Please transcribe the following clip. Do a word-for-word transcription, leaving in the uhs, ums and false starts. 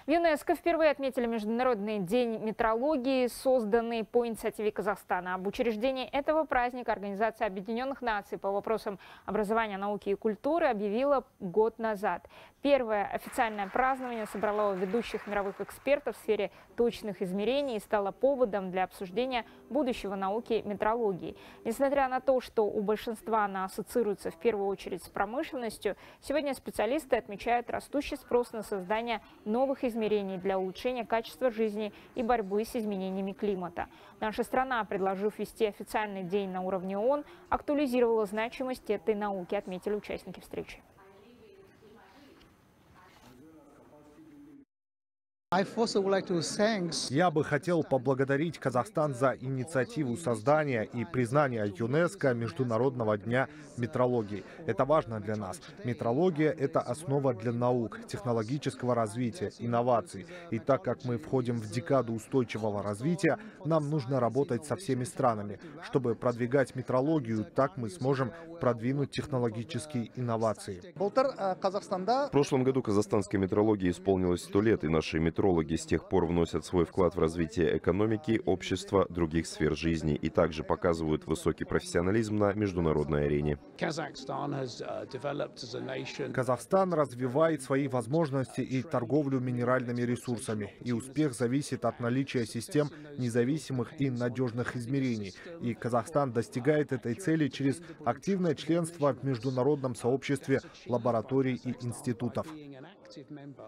В ЮНЕСКО впервые отметили Международный день метрологии, созданный по инициативе Казахстана. Об учреждении этого праздника Организация Объединенных Наций по вопросам образования, науки и культуры объявила год назад. Первое официальное празднование собрало ведущих мировых экспертов в сфере точных измерений и стало поводом для обсуждения будущего науки метрологии. Несмотря на то, что у большинства она ассоциируется в первую очередь с промышленностью, сегодня специалисты отмечают растущий спрос на создание новых измерений измерений для улучшения качества жизни и борьбы с изменениями климата. Наша страна, предложив ввести официальный день на уровне ООН, актуализировала значимость этой науки, отметили участники встречи. Я бы хотел поблагодарить Казахстан за инициативу создания и признания ЮНЕСКО Международного дня метрологии. Это важно для нас. Метрология – это основа для наук, технологического развития, инноваций. И так как мы входим в декаду устойчивого развития, нам нужно работать со всеми странами. Чтобы продвигать метрологию, так мы сможем продвинуть технологические инновации. В прошлом году казахстанской метрологии исполнилось сто лет, и наши метрологи с тех пор вносят свой вклад в развитие экономики, общества, других сфер жизни и также показывают высокий профессионализм на международной арене. Казахстан развивает свои возможности и торговлю минеральными ресурсами. И успех зависит от наличия систем независимых и надежных измерений. И Казахстан достигает этой цели через активное членство в международном сообществе лабораторий и институтов.